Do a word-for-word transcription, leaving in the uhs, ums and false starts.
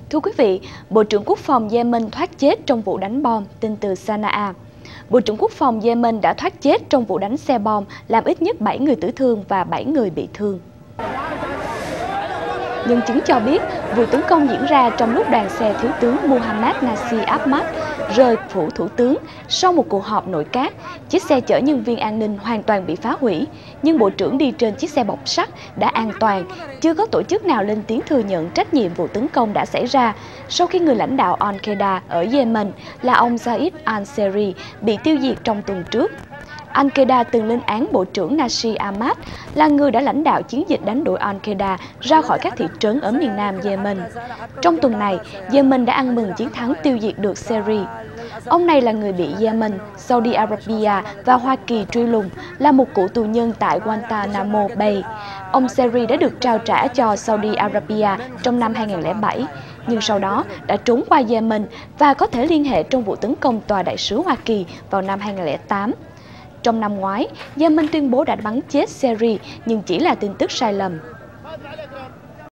Thưa quý vị, Bộ trưởng Quốc phòng Yemen thoát chết trong vụ đánh bom, tin từ Sanaa. Bộ trưởng Quốc phòng Yemen đã thoát chết trong vụ đánh xe bom, làm ít nhất bảy người tử thương và bảy người bị thương. Nhân chứng cho biết, vụ tấn công diễn ra trong lúc đoàn xe Thiếu tướng Mohammed Nasir Ahmad rời phủ thủ tướng sau một cuộc họp nội các. Chiếc xe chở nhân viên an ninh hoàn toàn bị phá hủy, nhưng Bộ trưởng đi trên chiếc xe bọc sắt đã an toàn. Chưa có tổ chức nào lên tiếng thừa nhận trách nhiệm vụ tấn công đã xảy ra sau khi người lãnh đạo Al-Qaeda ở Yemen là ông Zaid al-Seri bị tiêu diệt trong tuần trước. Al-Qaeda từng lên án Bộ trưởng Nasir Ahmad là người đã lãnh đạo chiến dịch đánh đuổi Al-Qaeda ra khỏi các thị trấn ở miền nam Yemen. Trong tuần này, Yemen đã ăn mừng chiến thắng tiêu diệt được Seri. Ông này là người bị Yemen, Saudi Arabia và Hoa Kỳ truy lùng, là một cựu tù nhân tại Guantanamo Bay. Ông Seri đã được trao trả cho Saudi Arabia trong năm hai nghìn không trăm lẻ bảy, nhưng sau đó đã trốn qua Yemen và có thể liên hệ trong vụ tấn công tòa đại sứ Hoa Kỳ vào năm hai nghìn không trăm lẻ tám. Trong năm ngoái, Yemen tuyên bố đã bắn chết Seri nhưng chỉ là tin tức sai lầm.